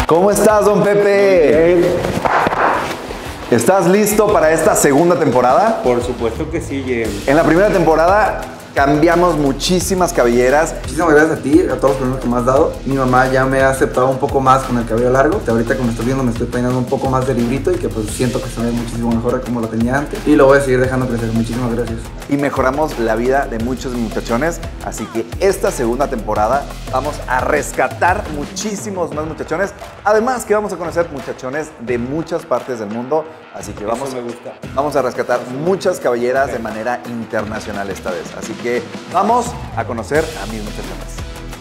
¿Cómo estás, don Pepe? Bien. ¿Estás listo para esta segunda temporada? Por supuesto que sí, James. En la primera temporada cambiamos muchísimas cabelleras. Muchísimas gracias a ti, a todos los premios que me has dado. Mi mamá ya me ha aceptado un poco más con el cabello largo. Ahorita que me estoy viendo me estoy peinando un poco más de librito y que pues siento que se ve muchísimo mejor a como lo tenía antes. Y lo voy a seguir dejando crecer. Muchísimas gracias. Y mejoramos la vida de muchos muchachones. Así que esta segunda temporada vamos a rescatar muchísimos más muchachones. Además que vamos a conocer muchachones de muchas partes del mundo. Así que vamos a rescatar muchas cabelleras de manera internacional esta vez. Así que vamos a conocer a mis muchachones.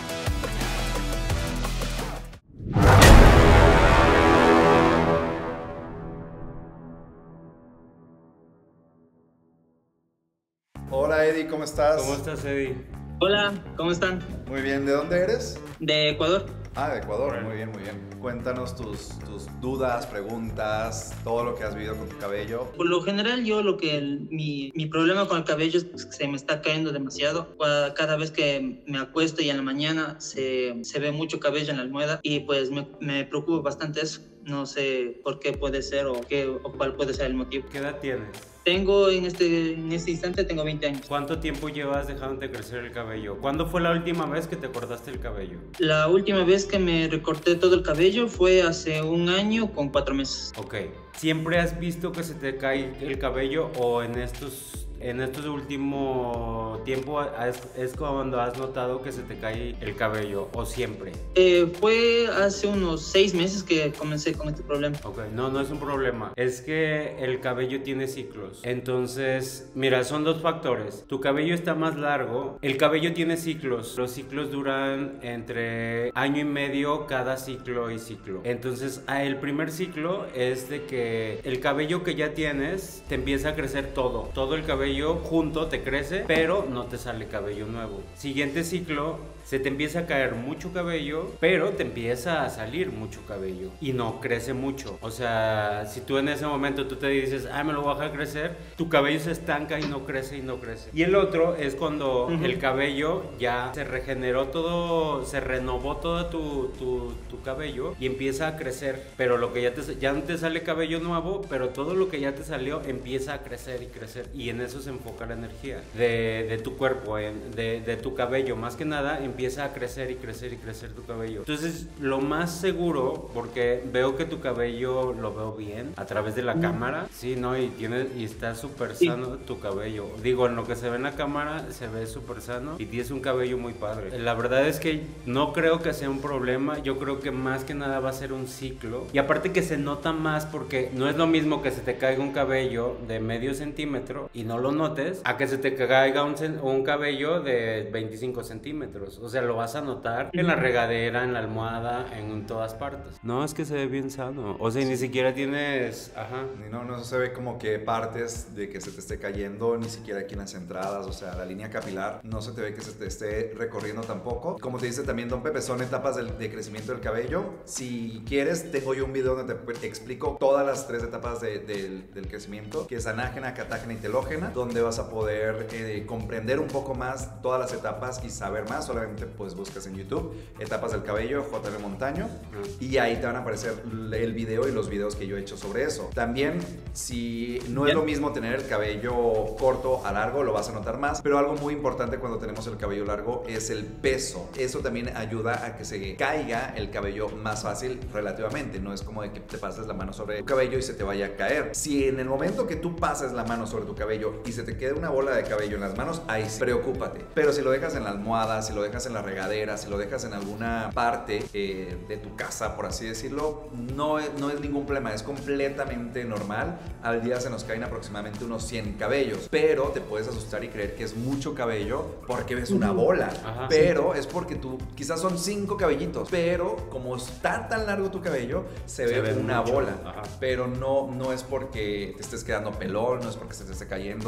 Hola Eddie, ¿cómo estás? ¿Cómo estás, Eddie? Hola, ¿cómo están? Muy bien, ¿de dónde eres? De Ecuador. Ah, de Ecuador, muy bien, muy bien. Cuéntanos tus dudas, preguntas, todo lo que has vivido con tu cabello. Por lo general, yo mi problema con el cabello es que se me está cayendo demasiado. Cada vez que me acuesto y en la mañana se ve mucho cabello en la almohada y pues me preocupa bastante eso. No sé por qué puede ser o cuál puede ser el motivo. ¿Qué edad tienes? Tengo en este instante tengo 20 años. ¿Cuánto tiempo llevas dejándote crecer el cabello? ¿Cuándo fue la última vez que te cortaste el cabello? La última vez que me recorté todo el cabello fue hace 1 año con 4 meses. Ok. ¿Siempre has visto que se te cae el cabello o en estos últimos tiempos es cuando has notado que se te cae el cabello o siempre? Fue hace unos 6 meses que comencé con este problema. Ok, no es un problema. Es que el cabello tiene ciclos. Entonces, mira, son 2 factores. Tu cabello está más largo. El cabello tiene ciclos. Los ciclos duran entre 1 año y medio cada ciclo y ciclo. Entonces, el primer ciclo es de que el cabello que ya tienes te empieza a crecer todo. Todo el cabello junto te crece, pero no te sale cabello nuevo. Siguiente ciclo, se te empieza a caer mucho cabello, pero te empieza a salir mucho cabello y no crece mucho. O sea, si tú en ese momento tú te dices, me lo voy a dejar crecer, tu cabello se estanca y no crece y no crece. Y el otro es cuando el cabello ya se regeneró todo, se renovó todo tu cabello y empieza a crecer, pero lo que ya no te sale cabello nuevo, pero todo lo que ya te salió empieza a crecer y crecer, y en eso se enfoca la energía de tu cuerpo, de tu cabello, más que nada empieza a crecer y crecer y crecer tu cabello. Entonces, lo más seguro, porque veo que tu cabello lo veo bien a través de la cámara, sí, ¿no? Y está súper sano tu cabello. Digo, en lo que se ve en la cámara se ve súper sano y tienes un cabello muy padre. La verdad es que no creo que sea un problema, yo creo que más que nada va a ser un ciclo. Y aparte que se nota más porque no es lo mismo que se te caiga un cabello de medio centímetro y no lo notes, a que se te caiga un cabello de 25 centímetros. O sea, lo vas a notar en la regadera, en la almohada, en todas partes. No, es que se ve bien sano. O sea, ni siquiera tienes... Ajá. No se ve como que partes de que se te esté cayendo, ni siquiera aquí en las entradas. O sea, la línea capilar no se te ve que se te esté recorriendo tampoco. Como te dice también don Pepe, son etapas de crecimiento del cabello. Si quieres, tengo yo un video donde te explico todas las 3 etapas del crecimiento, que es anágena, catágena y telógena, donde vas a poder comprender un poco más todas las etapas y saber más. Solamente pues buscas en YouTube etapas del cabello, JL Montaño, y ahí te van a aparecer el video y los videos que yo he hecho sobre eso. También, si no es lo mismo tener el cabello corto a largo, lo vas a notar más, pero algo muy importante cuando tenemos el cabello largo es el peso. Eso también ayuda a que se caiga el cabello más fácil relativamente. No es como de que te pases la mano sobre tu cabello y se te vaya a caer. Si en el momento que tú pases la mano sobre tu cabello y se te queda una bola de cabello en las manos, ahí sí, preocúpate. Pero si lo dejas en la almohada, si lo dejas en la regadera, si lo dejas en alguna parte de tu casa, por así decirlo, no es ningún problema, es completamente normal. Al día se nos caen aproximadamente unos 100 cabellos, pero te puedes asustar y creer que es mucho cabello porque ves una bola. Ajá, pero es porque tú, quizás son 5 cabellitos, pero como está tan largo tu cabello, se ve una mucho. bola. Ajá. Pero no es porque te estés quedando pelón, no es porque se te esté cayendo,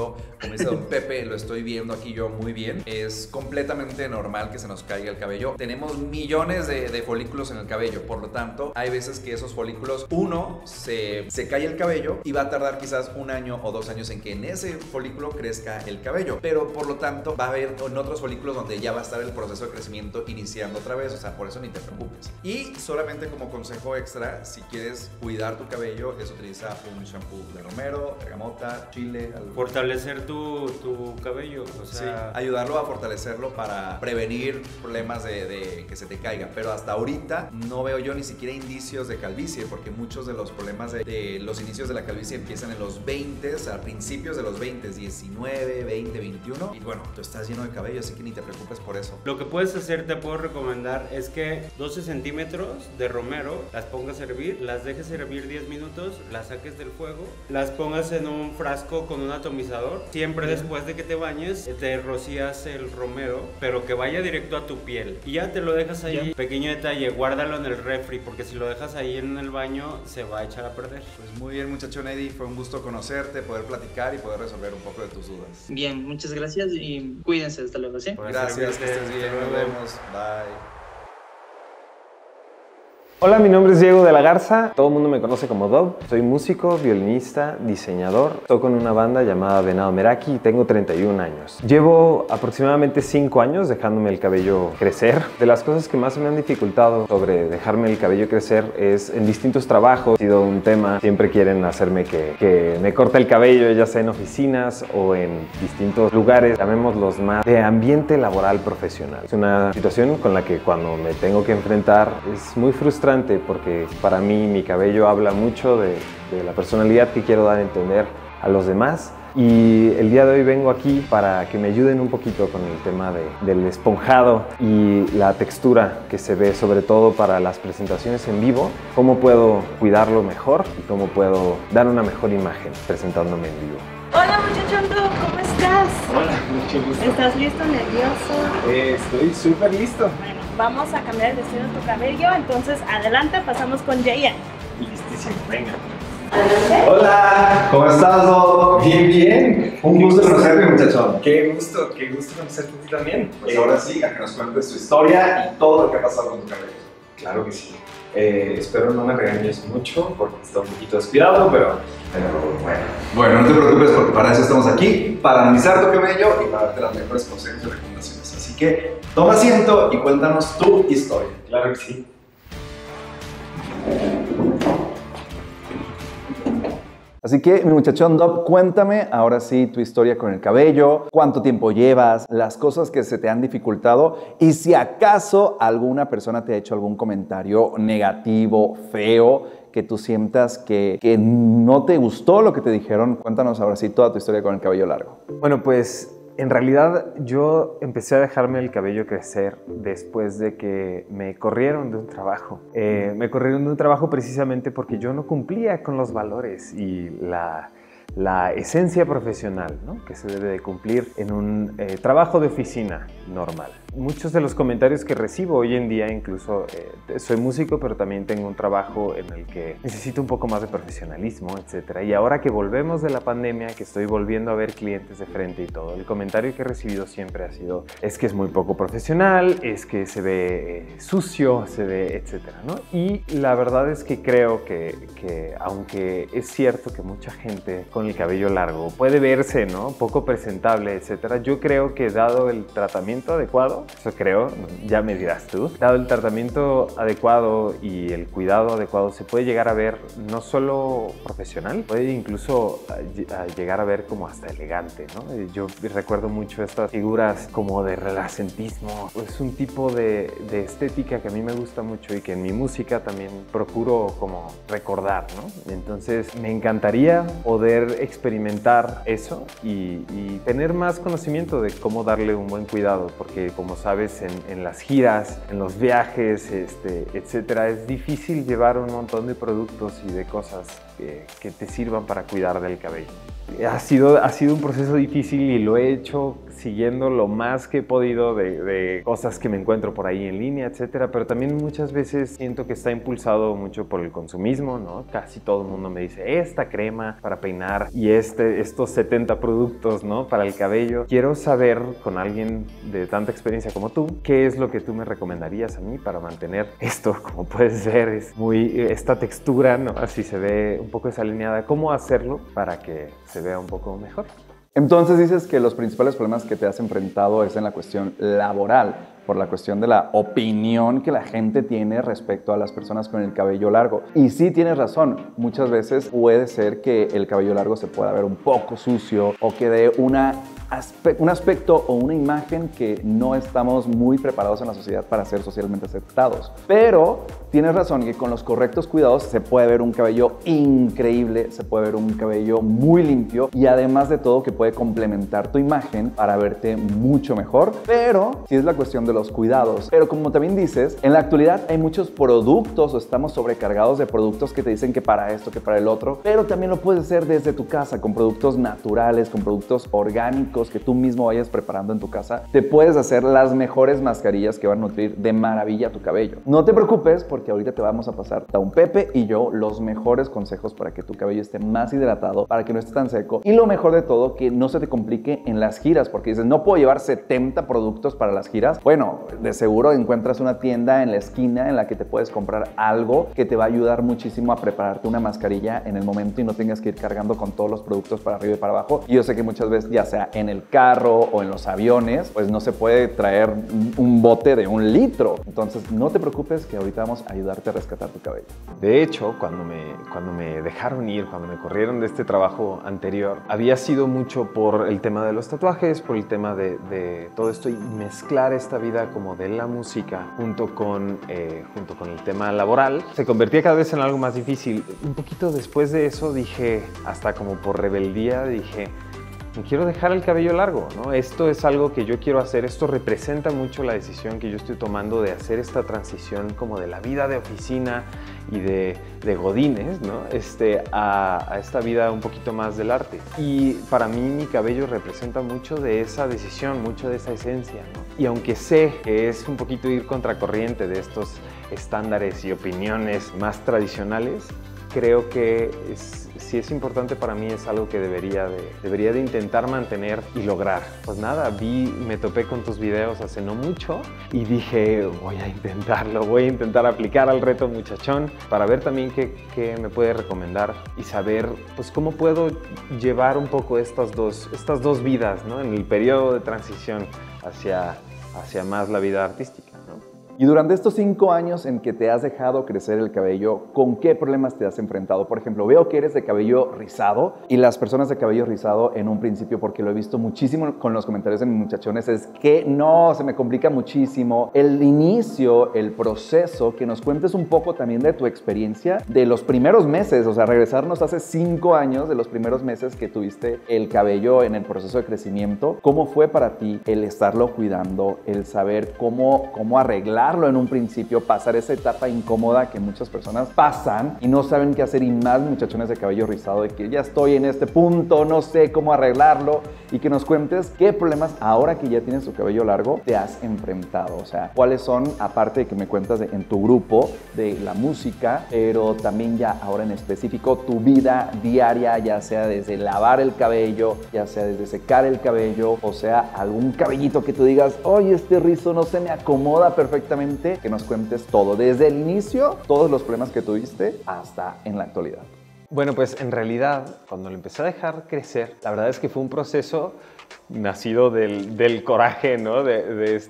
ejemplo, como dice don Pepe, lo estoy viendo aquí yo muy bien, es completamente normal que se nos caiga el cabello. Tenemos millones de folículos en el cabello, por lo tanto, hay veces que esos folículos, se cae el cabello y va a tardar quizás 1 año o 2 años en que en ese folículo crezca el cabello, pero por lo tanto va a haber en otros folículos donde ya va a estar el proceso de crecimiento iniciando otra vez, o sea, por eso ni te preocupes. Y solamente como consejo extra, si quieres cuidar tu cabello, es utilizar un shampoo de romero, bergamota, chile, algo. Fortalecer tu cabello, o sea... Sí, ayudarlo a fortalecerlo para prevenir problemas de que se te caiga, pero hasta ahorita no veo yo ni siquiera indicios de calvicie, porque muchos de los problemas de los inicios de la calvicie empiezan en los 20, a principios de los 20, 19, 20, 21, y bueno, tú estás lleno de cabello, así que ni te preocupes por eso. Lo que puedes hacer, te puedo recomendar, es que 12 centímetros de romero las pongas a hervir, las dejes hervir 10 minutos, las saques del fuego, las pongas en un frasco con un atomizador. Siempre después de que te bañes, te rocías el romero, pero que vaya directo a tu piel. Y ya te lo dejas ahí. Pequeño detalle, guárdalo en el refri, porque si lo dejas ahí en el baño, se va a echar a perder. Pues muy bien, muchacho Eddie, fue un gusto conocerte, poder platicar y poder resolver un poco de tus dudas. Bien, muchas gracias y cuídense, hasta luego, ¿sí? Gracias, que estés bien, nos vemos, bye. Hola, mi nombre es Diego de la Garza, todo el mundo me conoce como Dob. Soy músico, violinista, diseñador. Toco en una banda llamada Venado Meraki y tengo 31 años. Llevo aproximadamente 5 años dejándome el cabello crecer. De las cosas que más me han dificultado sobre dejarme el cabello crecer es en distintos trabajos. Ha sido un tema, siempre quieren hacerme que me corte el cabello, ya sea en oficinas o en distintos lugares, llamémoslos más de ambiente laboral profesional. Es una situación con la que cuando me tengo que enfrentar es muy frustrante, porque para mí mi cabello habla mucho de la personalidad que quiero dar a entender a los demás. Y el día de hoy vengo aquí para que me ayuden un poquito con el tema del esponjado y la textura que se ve, sobre todo para las presentaciones en vivo. Cómo puedo cuidarlo mejor y cómo puedo dar una mejor imagen presentándome en vivo. Hola muchachondo, ¿cómo estás? Hola, mucho gusto. ¿Estás listo, nervioso? Estoy súper listo. Bueno, vamos a cambiar el estilo de tu cabello, entonces adelante, pasamos con Jayan. Listísimo, venga. Adelante. Hola, ¿cómo estás, Dob? Bien, bien. Un gusto conocerte, muchachón. Qué gusto conocerte a ti también. Pues ahora sí, a que nos cuentes tu historia y todo lo que ha pasado con tu cabello. Claro que sí. Espero no me regañes mucho porque está un poquito descuidado, pero bueno. Bueno, no te preocupes porque para eso estamos aquí, para analizar tu cabello y para darte las mejores consejos y recomendaciones. Así que toma asiento y cuéntanos tu historia. Claro que sí. Así que, mi muchachón Dob, cuéntame ahora sí tu historia con el cabello, cuánto tiempo llevas, las cosas que se te han dificultado y si acaso alguna persona te ha hecho algún comentario negativo, feo, que tú sientas que no te gustó lo que te dijeron. Cuéntanos ahora sí toda tu historia con el cabello largo. Bueno, pues en realidad yo empecé a dejarme el cabello crecer después de que me corrieron de un trabajo. Me corrieron de un trabajo precisamente porque yo no cumplía con los valores y la esencia profesional, ¿no?, que se debe de cumplir en un trabajo de oficina normal. Muchos de los comentarios que recibo hoy en día, incluso soy músico, pero también tengo un trabajo en el que necesito un poco más de profesionalismo, etc. Y ahora que volvemos de la pandemia, que estoy volviendo a ver clientes de frente y todo, el comentario que he recibido siempre ha sido: es que es muy poco profesional, es que se ve sucio, se ve, etcétera, ¿no? Y la verdad es que creo que aunque es cierto que mucha gente con el cabello largo puede verse, ¿no?, poco presentable, etcétera, yo creo que dado el tratamiento adecuado, eso creo, ya me dirás tú, dado el tratamiento adecuado y el cuidado adecuado, se puede llegar a ver no solo profesional, puede incluso llegar a ver como hasta elegante, ¿no? Yo recuerdo mucho estas figuras como de renacentismo. Es un tipo de estética que a mí me gusta mucho y que en mi música también procuro como recordar, ¿no? Entonces me encantaría poder experimentar eso y tener más conocimiento de cómo darle un buen cuidado, porque como sabes, en las giras, en los viajes, etcétera, es difícil llevar un montón de productos y de cosas que te sirvan para cuidar del cabello. ha sido un proceso difícil y lo he hecho siguiendo lo más que he podido de cosas que me encuentro por ahí en línea, etcétera, pero también muchas veces siento que está impulsado mucho por el consumismo, ¿no? Casi todo el mundo me dice, esta crema para peinar y estos 70 productos, ¿no? Para el cabello. Quiero saber, con alguien de tanta experiencia como tú, ¿qué es lo que tú me recomendarías a mí para mantener esto? Como puedes ver, es esta textura, ¿no? Así se ve un poco desalineada. ¿Cómo hacerlo para que se vea un poco mejor? Entonces dices que los principales problemas que te has enfrentado es en la cuestión laboral, por la cuestión de la opinión que la gente tiene respecto a las personas con el cabello largo. Y sí tienes razón, muchas veces puede ser que el cabello largo se pueda ver un poco sucio o que dé un aspecto o una imagen que no estamos muy preparados en la sociedad para ser socialmente aceptados. Pero tienes razón que con los correctos cuidados se puede ver un cabello increíble, se puede ver un cabello muy limpio y además de todo que puede complementar tu imagen para verte mucho mejor. Pero sí es la cuestión de los cuidados. Pero como también dices, en la actualidad hay muchos productos o estamos sobrecargados de productos que te dicen que para esto, que para el otro, pero también lo puedes hacer desde tu casa con productos naturales, con productos orgánicos que tú mismo vayas preparando en tu casa. Te puedes hacer las mejores mascarillas que van a nutrir de maravilla tu cabello. No te preocupes porque ahorita te vamos a pasar Don Pepe y yo los mejores consejos para que tu cabello esté más hidratado, para que no esté tan seco y lo mejor de todo, que no se te complique en las giras, porque dices, no puedo llevar 70 productos para las giras. Bueno, de seguro encuentras una tienda en la esquina en la que te puedes comprar algo que te va a ayudar muchísimo a prepararte una mascarilla en el momento y no tengas que ir cargando con todos los productos para arriba y para abajo. Y yo sé que muchas veces, ya sea en el carro o en los aviones, pues no se puede traer un bote de 1 litro. Entonces no te preocupes que ahorita vamos a ayudarte a rescatar tu cabello. De hecho, cuando me dejaron ir, cuando me corrieron de este trabajo anterior, había sido mucho por el tema de los tatuajes, por el tema de todo esto y mezclar esta vida como de la música junto con el tema laboral. Se convertía cada vez en algo más difícil. Un poquito después de eso dije, hasta como por rebeldía, dije, me quiero dejar el cabello largo, ¿no? Esto es algo que yo quiero hacer, esto representa mucho la decisión que yo estoy tomando de hacer esta transición como de la vida de oficina y de godines, ¿no? A esta vida un poquito más del arte. Y para mí mi cabello representa mucho de esa decisión, mucho de esa esencia, ¿no? Y aunque sé que es un poquito ir contracorriente de estos estándares y opiniones más tradicionales, creo que si es importante para mí, es algo que debería de intentar mantener y lograr. Pues nada, me topé con tus videos hace no mucho y dije, voy a intentarlo, voy a intentar aplicar al reto muchachón para ver también qué me puede recomendar y saber pues cómo puedo llevar un poco estas dos vidas, ¿no? En el periodo de transición hacia más la vida artística, ¿no? Y durante estos 5 años en que te has dejado crecer el cabello, ¿con qué problemas te has enfrentado? Por ejemplo, veo que eres de cabello rizado y las personas de cabello rizado en un principio, porque lo he visto muchísimo con los comentarios de mis muchachones, es que no, se me complica muchísimo. El inicio, el proceso, que nos cuentes un poco también de tu experiencia de los primeros meses, o sea, regresarnos hace 5 años de los primeros meses que tuviste el cabello en el proceso de crecimiento. ¿Cómo fue para ti el estarlo cuidando, el saber cómo arreglar en un principio, pasar esa etapa incómoda que muchas personas pasan y no saben qué hacer, y más muchachones de cabello rizado, de que ya estoy en este punto, no sé cómo arreglarlo, y que nos cuentes qué problemas ahora que ya tienes tu cabello largo te has enfrentado? O sea, cuáles son, aparte de que me cuentas en tu grupo de la música, pero también ya ahora en específico tu vida diaria, ya sea desde lavar el cabello, ya sea desde secar el cabello, o sea, algún cabellito que tú digas, oye, este rizo no se me acomoda perfectamente. Que nos cuentes todo, desde el inicio, todos los problemas que tuviste hasta en la actualidad. Bueno, pues en realidad, cuando lo empecé a dejar crecer, la verdad es que fue un proceso nacido del coraje, ¿no? De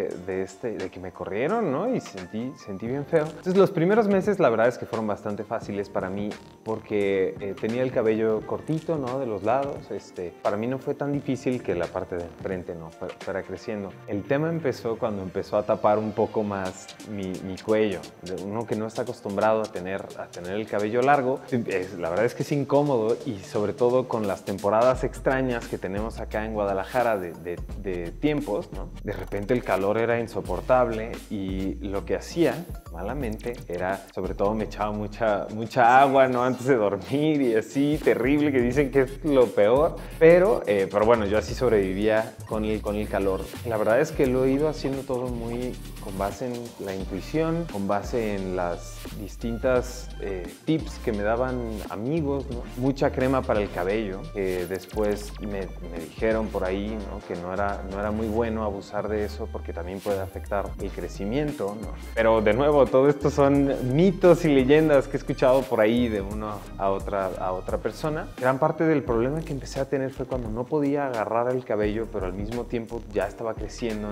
que me corrieron, ¿no? Y sentí bien feo. Entonces, los primeros meses, la verdad es que fueron bastante fáciles para mí porque tenía el cabello cortito, ¿no? De los lados. Para mí no fue tan difícil que la parte de enfrente, ¿no? Fuera creciendo. El tema empezó cuando empezó a tapar un poco más mi cuello. Uno que no está acostumbrado a tener el cabello largo, la verdad es que es incómodo y sobre todo con las temporadas extrañas que tenemos acá en Guadalajara de tiempos, ¿no? De repente el calor era insoportable y lo que hacía malamente era, sobre todo me echaba mucha agua, ¿no? Antes de dormir y así, terrible, que dicen que es lo peor, pero bueno, yo así sobrevivía con el calor. La verdad es que lo he ido haciendo todo muy con base en la intuición, con base en las distintas tips que me daban amigos, ¿no? Mucha crema para el cabello, que después me dijeron por ahí, ¿no? Que no era muy bueno abusar de eso porque también puede afectar el crecimiento, ¿no? Pero de nuevo, todo esto son mitos y leyendas que he escuchado por ahí de una a otra persona. Gran parte del problema que empecé a tener fue cuando no podía agarrar el cabello, pero al mismo tiempo ya estaba creciendo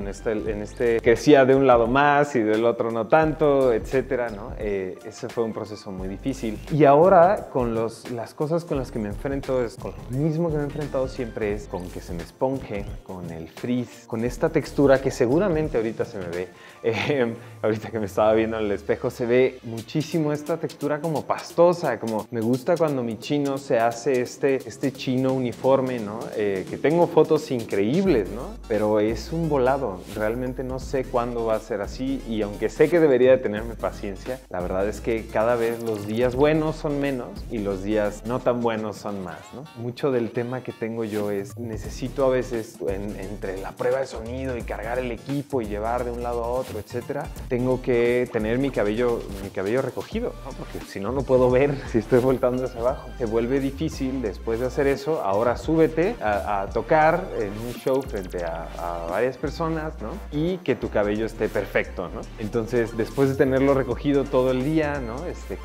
crecía de un lado más y del otro no tanto, etcétera, ¿no? Ese fue un proceso muy difícil. Y ahora con las cosas con las que me enfrento con lo mismo que me he enfrentado siempre es con que se me esponje, con el frizz, con esta textura que seguramente ahorita se me ve. Ahorita que me estaba viendo en el espejo se ve muchísimo esta textura como pastosa, como me gusta cuando mi chino se hace este chino uniforme, ¿no? Que tengo fotos increíbles, ¿no? Pero es un volado, realmente no sé cuándo va a ser así y aunque sé que debería de tenerme paciencia, la verdad es que cada vez los días buenos son menos y los días no tan buenos son más, ¿no? Mucho del tema que tengo yo es, necesito a veces entre la prueba de sonido y cargar el equipo y llevar de un lado a otro, etcétera, tengo que tener mi cabello recogido, ¿no? Porque si no, no puedo ver si estoy voltando hacia abajo. Se vuelve difícil después de hacer eso. Ahora súbete a tocar en un show frente a varias personas, ¿no? Y que tu cabello esté perfecto, ¿no? Entonces, después de tenerlo recogido todo el día, ¿no?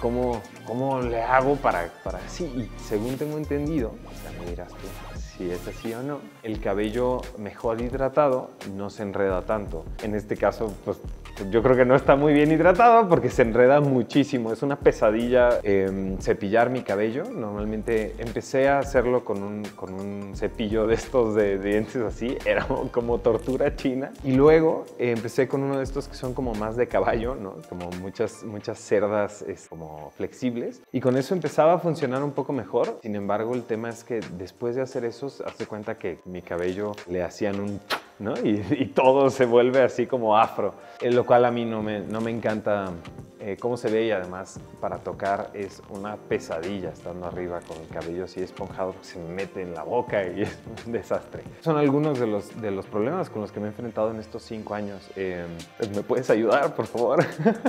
¿Cómo le hago para así? Y según tengo entendido, ya me dirás tú si es así o no, el cabello mejor hidratado no se enreda tanto. En este caso, pues yo creo que no está muy bien hidratado porque se enreda muchísimo. Es una pesadilla cepillar mi cabello. Normalmente empecé a hacerlo con un cepillo de estos de dientes así. Era como tortura china. Y luego empecé con uno de estos que son como más de caballo, ¿no? Como muchas cerdas como flexibles. Y con eso empezaba a funcionar un poco mejor. Sin embargo, el tema es que después de hacer eso, hazte cuenta que mi cabello le hacían un... ¿no? Y todo se vuelve así como afro, lo cual a mí no me encanta cómo se ve y además para tocar es una pesadilla estando arriba con el cabello así esponjado porque se me mete en la boca y es un desastre. Son algunos de los problemas con los que me he enfrentado en estos 5 años. ¿Me puedes ayudar, por favor?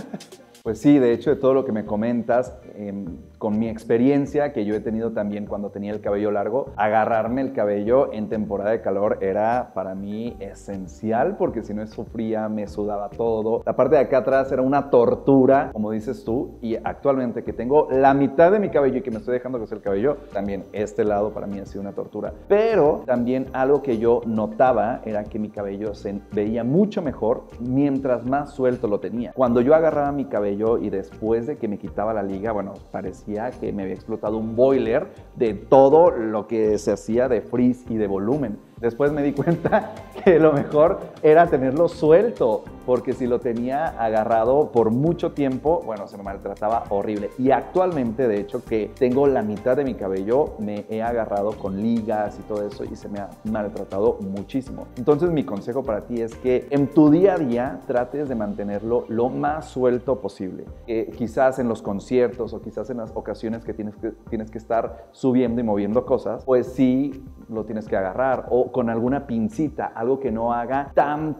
Pues sí, de hecho, de todo lo que me comentas, con mi experiencia que yo he tenido también cuando tenía el cabello largo, agarrarme el cabello en temporada de calor era para mí esencial porque si no sufría, me sudaba todo. La parte de acá atrás era una tortura, como dices tú, y actualmente que tengo la mitad de mi cabello y que me estoy dejando crecer el cabello, también este lado para mí ha sido una tortura. Pero también algo que yo notaba era que mi cabello se veía mucho mejor mientras más suelto lo tenía. Cuando yo agarraba mi cabello y después de que me quitaba la liga, bueno, parecía que me había explotado un boiler de todo lo que se hacía de frizz y de volumen. Después me di cuenta que lo mejor era tenerlo suelto, porque si lo tenía agarrado por mucho tiempo, bueno, se me maltrataba horrible. Y actualmente, de hecho, que tengo la mitad de mi cabello, me he agarrado con ligas y todo eso y se me ha maltratado muchísimo. Entonces, mi consejo para ti es que en tu día a día trates de mantenerlo lo más suelto posible. Quizás en los conciertos o quizás en las ocasiones que tienes que estar subiendo y moviendo cosas, pues sí lo tienes que agarrar o con alguna pincita, algo que no haga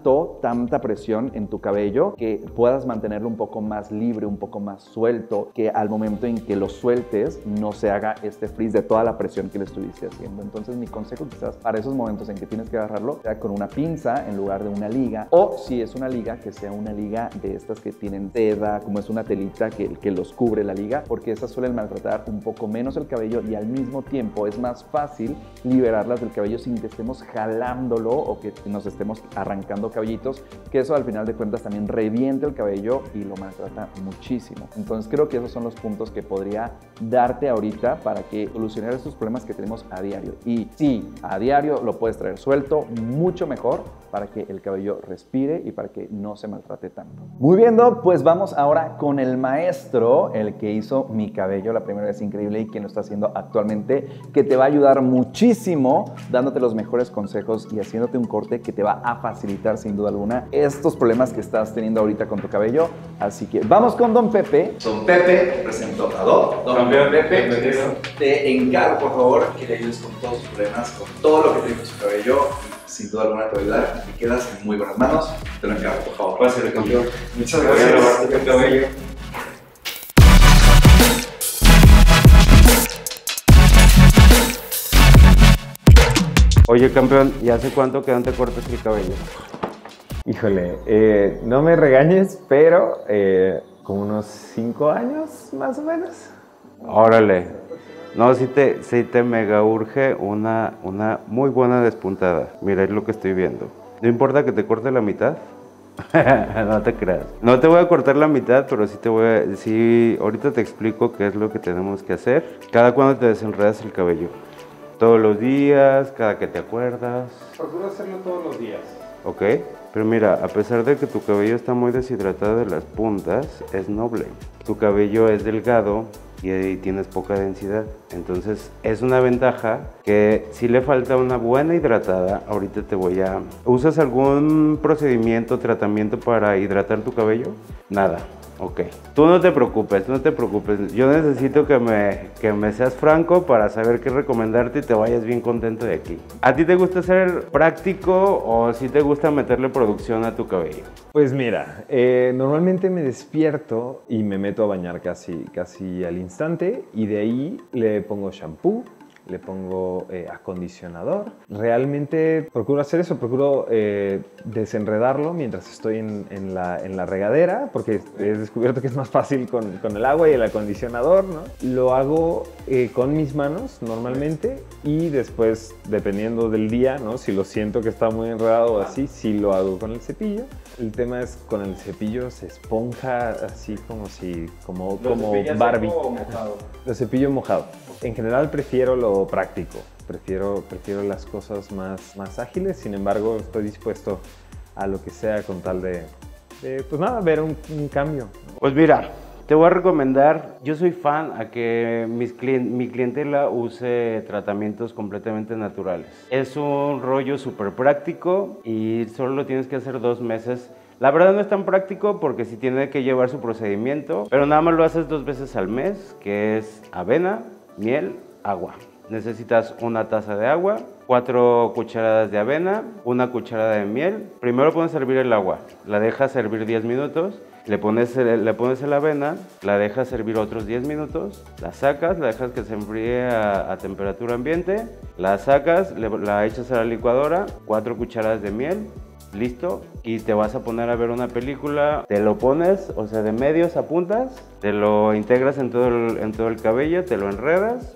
tanta presión en tu cabello, que puedas mantenerlo un poco más libre, un poco más suelto, que al momento en que lo sueltes no se haga este frizz de toda la presión que le estuviste haciendo. Entonces mi consejo quizás para esos momentos en que tienes que agarrarlo sea con una pinza en lugar de una liga, o si es una liga, que sea una liga de estas que tienen seda, como es una telita que los cubre la liga, porque esas suelen maltratar un poco menos el cabello y al mismo tiempo es más fácil liberar liberarlas del cabello sin que estemos jalándolo o que nos estemos arrancando cabellitos, que eso al final de cuentas también revienta el cabello y lo maltrata muchísimo. Entonces creo que esos son los puntos que podría darte ahorita para que solucionar estos problemas que tenemos a diario. Y sí, a diario lo puedes traer suelto, mucho mejor para que el cabello respire y para que no se maltrate tanto. Muy bien, Doc, pues vamos ahora con el maestro, el que hizo mi cabello la primera vez increíble y quien lo está haciendo actualmente, que te va a ayudar muchísimo dándote los mejores consejos y haciéndote un corte que te va a facilitar sin duda alguna estos problemas que estás teniendo ahorita con tu cabello. Así que vamos con Don Pepe. Don Pepe, presento a Doc. Don Pepe, te encargo por favor que le ayudes con todos sus problemas, con todo lo que tiene con su cabello. Sin duda alguna te va a ayudar y quedas en muy buenas manos. Te lo encargo, por favor. Puede ser, campeón. Muchas gracias. Voy a lavarte el cabello. Oye, campeón, ¿y hace cuánto que no te cortas el cabello? Híjole, no me regañes, pero como unos 5 años más o menos. Órale. No, sí te mega urge una muy buena despuntada. Mira, es lo que estoy viendo. No importa que te corte la mitad. No te creas. No te voy a cortar la mitad, pero sí, ahorita te explico qué es lo que tenemos que hacer. Cada cuando te desenredas el cabello. Todos los días, cada que te acuerdas. Procuro hacerlo todos los días. ¿Ok? Pero mira, a pesar de que tu cabello está muy deshidratado de las puntas, es noble. Tu cabello es delgado y tienes poca densidad. Entonces es una ventaja que si le falta una buena hidratada, ahorita ¿Usas algún procedimiento, tratamiento para hidratar tu cabello? Nada. Ok. Tú no te preocupes. Yo necesito que me seas franco para saber qué recomendarte y te vayas bien contento de aquí. ¿A ti te gusta ser práctico o si te gusta meterle producción a tu cabello? Pues mira, normalmente me despierto y me meto a bañar casi al instante y de ahí le pongo shampoo, le pongo acondicionador. Realmente procuro hacer eso, procuro desenredarlo mientras estoy en la regadera, porque he descubierto que es más fácil con el agua y el acondicionador, ¿no? Lo hago con mis manos normalmente y después, dependiendo del día, ¿no? Si lo siento que está muy enredado o así, sí lo hago con el cepillo. El tema es con el cepillo se esponja así como Barbie. ¿O mojado? Lo cepillo mojado. En general prefiero lo práctico, prefiero las cosas más ágiles, sin embargo estoy dispuesto a lo que sea con tal de pues nada, ver un cambio. Pues mira, te voy a recomendar, yo soy fan a que mi clientela use tratamientos completamente naturales. Es un rollo súper práctico y solo lo tienes que hacer 2 meses. La verdad no es tan práctico porque sí tiene que llevar su procedimiento, pero nada más lo haces 2 veces al mes, que es avena, miel, agua. Necesitas una taza de agua, 4 cucharadas de avena, 1 cucharada de miel. Primero pones a hervir el agua, la dejas hervir 10 minutos, le pones la avena, la dejas hervir otros 10 minutos, la sacas, la dejas que se enfríe a temperatura ambiente, la sacas, la echas a la licuadora, 4 cucharadas de miel, listo, y te vas a poner a ver una película, te lo pones, o sea, de medios a puntas, te lo integras en todo el cabello, te lo enredas,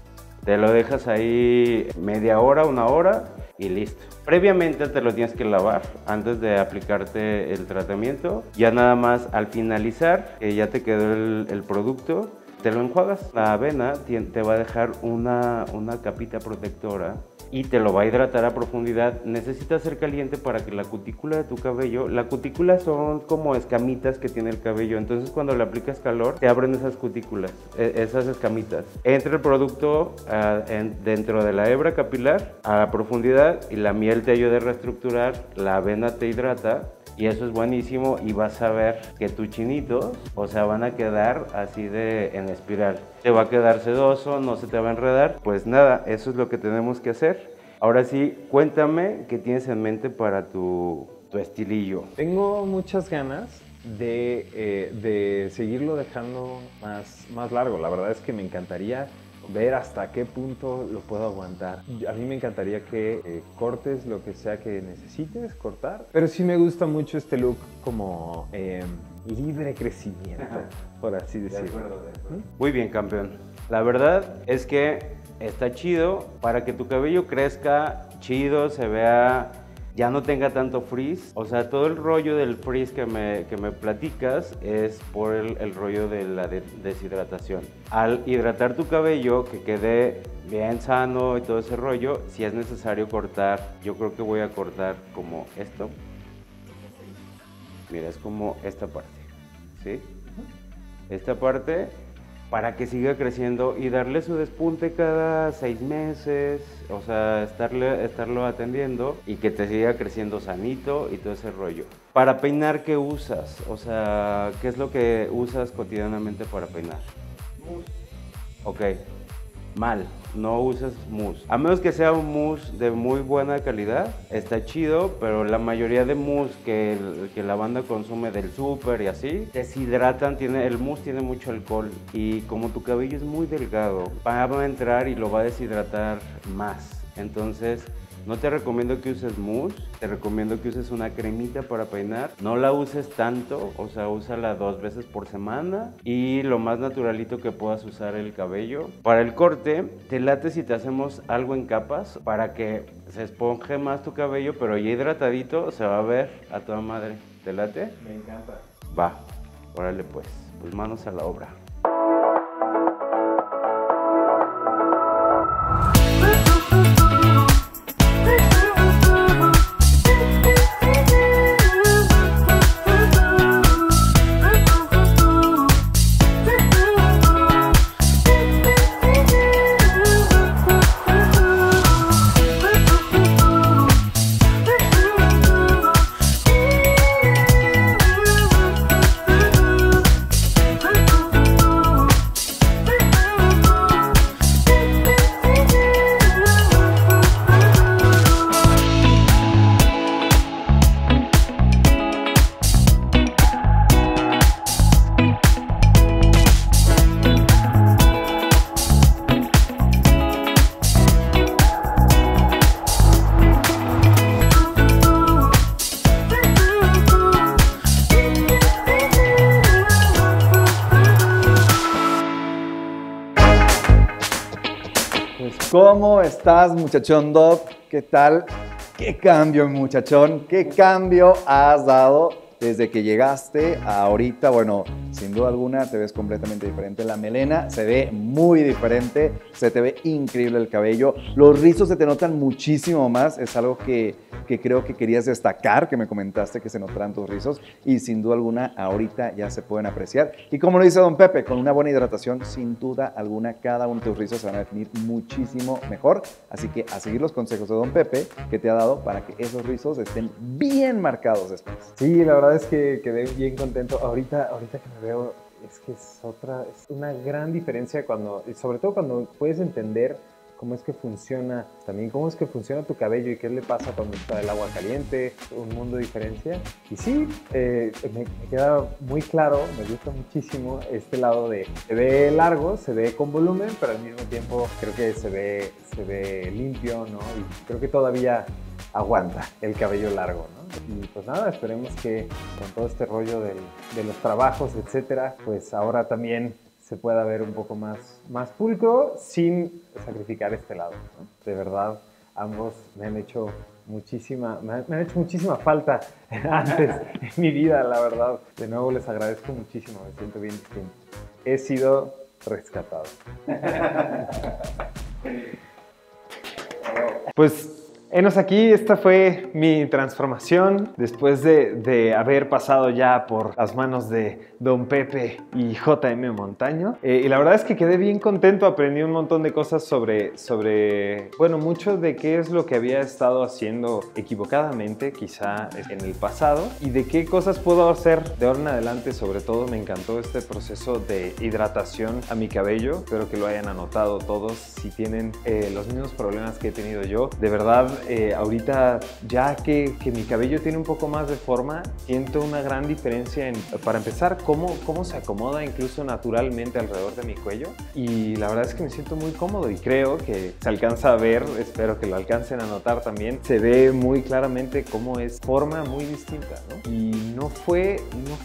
te lo dejas ahí media hora, 1 hora y listo. Previamente te lo tienes que lavar antes de aplicarte el tratamiento. Ya nada más al finalizar, que ya te quedó el producto, te lo enjuagas. La avena te va a dejar una capita protectora y te lo va a hidratar a profundidad. Necesita ser caliente para que la cutícula de tu cabello, la cutícula son como escamitas que tiene el cabello, entonces cuando le aplicas calor te abren esas cutículas, esas escamitas. Entra el producto dentro de la hebra capilar a profundidad y la miel te ayuda a reestructurar, la avena te hidrata. Y eso es buenísimo y vas a ver que tus chinitos, o sea, van a quedar así en espiral. Te va a quedar sedoso, no se te va a enredar. Pues nada, eso es lo que tenemos que hacer. Ahora sí, cuéntame qué tienes en mente para tu estilillo. Tengo muchas ganas de seguirlo dejando más largo. La verdad es que me encantaría ver hasta qué punto lo puedo aguantar. A mí me encantaría que cortes lo que sea que necesites cortar, pero sí me gusta mucho este look como libre crecimiento, por así decirlo. Muy bien, campeón. La verdad es que está chido para que tu cabello crezca chido, se vea, ya no tenga tanto frizz. O sea, todo el rollo del frizz que me platicas es por el rollo de la deshidratación. Al hidratar tu cabello, que quede bien sano y todo ese rollo, si es necesario cortar, yo creo que voy a cortar como esto. Mira, es como esta parte, ¿sí? Esta parte para que siga creciendo y darle su despunte cada 6 meses, o sea, estarlo atendiendo y que te siga creciendo sanito y todo ese rollo. Para peinar, ¿qué usas? O sea, ¿qué es lo que usas cotidianamente para peinar? Mousse. Ok, mal, no uses mousse. A menos que sea un mousse de muy buena calidad, está chido, pero la mayoría de mousse que la banda consume del súper y así, deshidratan, el mousse tiene mucho alcohol y como tu cabello es muy delgado, va a entrar y lo va a deshidratar más. Entonces, no te recomiendo que uses mousse, te recomiendo que uses una cremita para peinar. No la uses tanto, o sea, úsala 2 veces por semana y lo más naturalito que puedas usar el cabello. Para el corte, te late si te hacemos algo en capas para que se esponje más tu cabello, pero ya hidratadito se va a ver a toda madre. ¿Te late? Me encanta. Va, órale pues manos a la obra. ¿Cómo estás, muchachón Doc? ¿Qué tal? ¿Qué cambio, muchachón? ¿Qué cambio has dado desde que llegaste a ahorita? Bueno, sin duda alguna te ves completamente diferente. La melena se ve muy diferente, se te ve increíble el cabello. Los rizos se te notan muchísimo más. Es algo que creo que querías destacar, que me comentaste que se notaran tus rizos y sin duda alguna ahorita ya se pueden apreciar. Y como lo dice Don Pepe, con una buena hidratación, sin duda alguna cada uno de tus rizos se van a definir muchísimo mejor. Así que a seguir los consejos de Don Pepe que te ha dado para que esos rizos estén bien marcados después. Sí, la verdad es que quedé bien contento. Ahorita que me veo, es que es una gran diferencia sobre todo cuando puedes entender cómo es que funciona, también cómo es que funciona tu cabello y qué le pasa cuando está el agua caliente, un mundo de diferencia. Y sí, me queda muy claro, me gusta muchísimo este lado se ve largo, se ve con volumen, pero al mismo tiempo creo que se ve limpio, ¿no? Y creo que todavía aguanta el cabello largo, ¿no? Y pues nada, esperemos que con todo este rollo de los trabajos, etcétera, pues ahora también se pueda ver un poco más pulcro sin sacrificar este lado, ¿no? De verdad, ambos me han hecho muchísima falta antes en mi vida, la verdad. De nuevo les agradezco muchísimo, me siento bien distinto. He sido rescatado. Pues enos aquí, esta fue mi transformación después de haber pasado ya por las manos de Don Pepe y JM Montaño. Y la verdad es que quedé bien contento, aprendí un montón de cosas sobre, bueno, mucho de qué es lo que había estado haciendo equivocadamente, quizá en el pasado, y de qué cosas puedo hacer de ahora en adelante. Sobre todo me encantó este proceso de hidratación a mi cabello. Espero que lo hayan anotado todos si tienen los mismos problemas que he tenido yo. De verdad, ahorita ya que mi cabello tiene un poco más de forma, siento una gran diferencia para empezar, cómo se acomoda incluso naturalmente alrededor de mi cuello. Y la verdad es que me siento muy cómodo y creo que se alcanza a ver, espero que lo alcancen a notar también, se ve muy claramente cómo es forma muy distinta, ¿no? Y no fue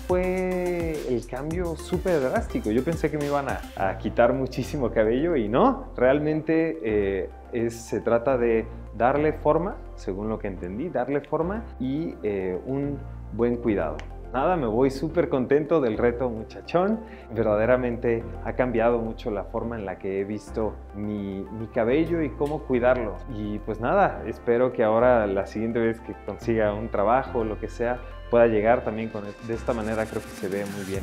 el cambio súper drástico. Yo pensé que me iban a quitar muchísimo cabello y no, realmente se trata de darle forma, según lo que entendí, darle forma y un buen cuidado. Nada, me voy súper contento del reto muchachón. Verdaderamente ha cambiado mucho la forma en la que he visto mi cabello y cómo cuidarlo. Y pues nada, espero que ahora la siguiente vez que consiga un trabajo o lo que sea, pueda llegar también de esta manera. Creo que se ve muy bien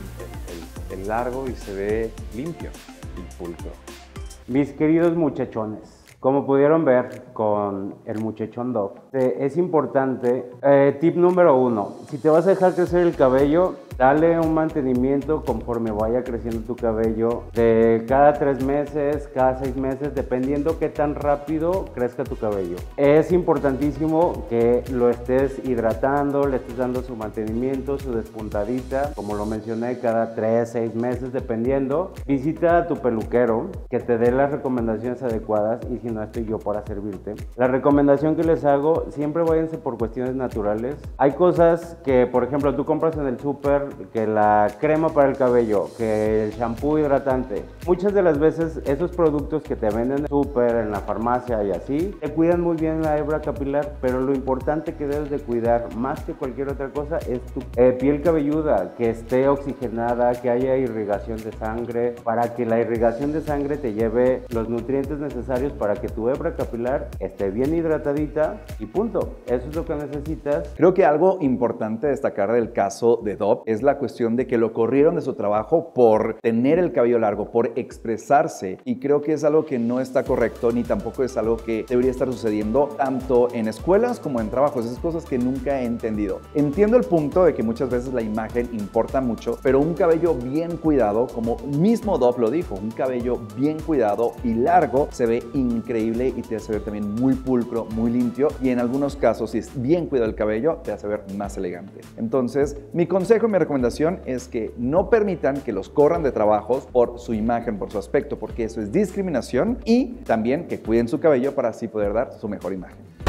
el largo y se ve limpio y pulcro. Mis queridos muchachones, como pudieron ver con el muchachón Dove, es importante, tip número 1, si te vas a dejar crecer el cabello, dale un mantenimiento conforme vaya creciendo tu cabello, de cada 3 meses, cada 6 meses, dependiendo qué tan rápido crezca tu cabello. Es importantísimo que lo estés hidratando, le estés dando su mantenimiento, su despuntadita, como lo mencioné, cada 3, 6 meses, dependiendo. Visita a tu peluquero, que te dé las recomendaciones adecuadas, y si no, estoy yo para servirte. La recomendación que les hago, siempre váyanse por cuestiones naturales. Hay cosas que, por ejemplo, tú compras en el súper, que la crema para el cabello, que el shampoo hidratante. Muchas de las veces esos productos que te venden en el súper, en la farmacia y así, te cuidan muy bien la hebra capilar, pero lo importante que debes de cuidar más que cualquier otra cosa es tu piel cabelluda, que esté oxigenada, que haya irrigación de sangre, para que la irrigación de sangre te lleve los nutrientes necesarios para que tu hebra capilar esté bien hidratadita y punto. Eso es lo que necesitas. Creo que algo importante destacar del caso de Dove es la cuestión de que lo corrieron de su trabajo por tener el cabello largo, por expresarse, y creo que es algo que no está correcto, ni tampoco es algo que debería estar sucediendo tanto en escuelas como en trabajos. Esas cosas que nunca he entendido. Entiendo el punto de que muchas veces la imagen importa mucho, pero un cabello bien cuidado, como mismo Dove lo dijo, un cabello bien cuidado y largo se ve increíble y te hace ver también muy pulcro, muy limpio, y en algunos casos, si es bien cuidado el cabello, te hace ver más elegante. Entonces, mi consejo y mi recomendación es que no permitan que los corran de trabajos por su imagen, por su aspecto, porque eso es discriminación, y también que cuiden su cabello para así poder dar su mejor imagen.